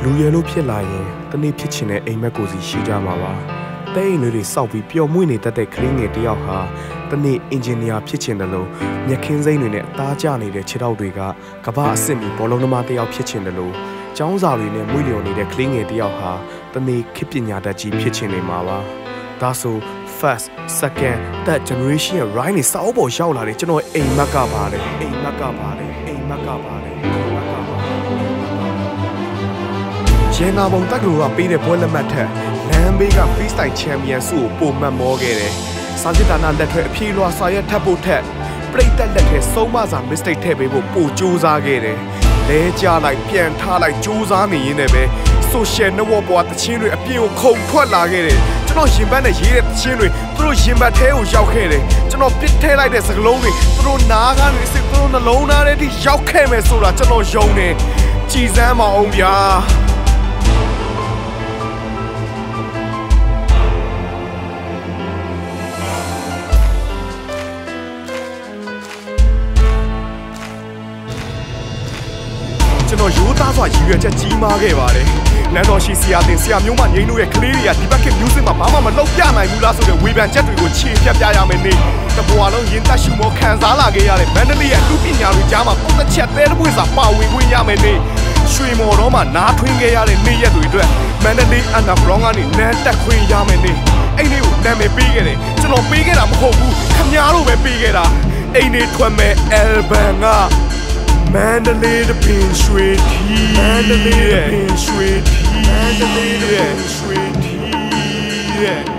လူရဲလို့ဖြစ်လာရင်တနေ့ဖြစ်ချင်တဲ့အိမ်မက်ကိုစီရှိကြမှာပါတဲ့အိမ်တွေစောက်ပြီးပျော်မွေ့နေတတ်တဲ့ကလေးငယ်တယောက်ဟာတနေ့အင်ဂျင်နီယာဖြစ်ချင်တယ်လို့မြက်ခင်းစိမ့်တွေနဲ့အသားကျနေတဲ့ခြေထောက်တွေကကမ္ဘာအဆင့်မီဘောလုံးသမားတယောက်ဖြစ်ချင်တယ်လို့ကျောင်းစာတွေနဲ့မွေ့လျော်နေတဲ့ကလေးငယ်တယောက်ဟာတနေ့ခေတ်ပညာတတ်ကြီးဖြစ်ချင်နေမှာပါဒါဆို first second third generation ရဲ့ right နဲ့စာအုပ်ပေါ်ရောက်လာတယ်ကျွန်တော်အိမ်မက်ကပါတယ်အိမ်မက်ကပါတယ်အိမ်မက်ကပါတယ်ဂျန်နာဘုံတက်ကလူကပေးတဲ့ပွဲလက်မှတ်ထက်လမ်းဘေးက freestyle champion စုကိုပုံမှန်မောခဲ့တယ်စာစစ်တာနာလက်ထွဲအပြေးလွှာစာရက်ထပ်ဖို့ထက်ပြိတ်တက်လက်ထဲဆုံးမစာ mistake ထည့်ပေးဖို့ပိုကြိုးစားခဲ့တယ်လဲကြလိုက်ပြန်ထားလိုက်ကြိုးစားနေရင်းနဲ့ပဲ social network ပေါ်တချင်းတွေအပြင်ကိုခုန်ထွက်လာခဲ့တယ်ကျွန်တော်ရင်ဘတ်နဲ့ရေးတဲ့တချင်းတွေသူတို့ရင်ဘတ်ထဲကိုရောက်ခဲ့တယ်ကျွန်တော်ပစ်ထဲလိုက်တဲ့စကလုံးတွေသူတို့နားကနေစစ်သူတို့နှလုံးသားထဲထိရောက်ခဲ့မယ်ဆိုတာကျွန်တော်ယုံတယ်ကြည်စမ်းမအောင်ဗျာကျွန်တော်ရိုးသားစွာရည်ရွယ်ချက်ကြီးမားခဲ့ပါတယ်။လမ်းတော်ရှိဆရာတင်ဆရာမျိုးမငိမ့်တို့ရဲ့ကလေးတွေကဒီဘက်ကမျိုးစစ်မှာဘာမှမလုပ်ပြနိုင်ဘူးလားဆိုတဲ့ဝေဖန်ချက်တွေကိုခြေဖြတ်ပြရမယ်နေ့။တဘွားလုံးရင်တက်ရှူမောခံစားလာခဲ့ရတဲ့မန္တလေးရဲ့လူပညာတွေကြားမှာပုံသက်ချက်တဲတပွေစာပါဝင်ခွင့်ရမယ်နေ့။ရွှေမော်တော်မှာနားထွင်းခဲ့ရတဲ့နေ့ရက်တွေအတွက်မန္တလေးအန်ဒါဂရောင်းကနေနန်းတက်ခွင့်ရမယ်နေ့။အဲ့ဒီကိုနာမည်ပေးခဲ့တယ်။ကျွန်တော်ပေးခဲ့တာမဟုတ်ဘူး။ခင်ဗျားတို့ပဲပေးခဲ့တာ။အဲ့ဒီထွက်မဲ့ album ကMandalay the pin sweet tea Mandalay the pin sweet tea Mandalay the pin sweet tea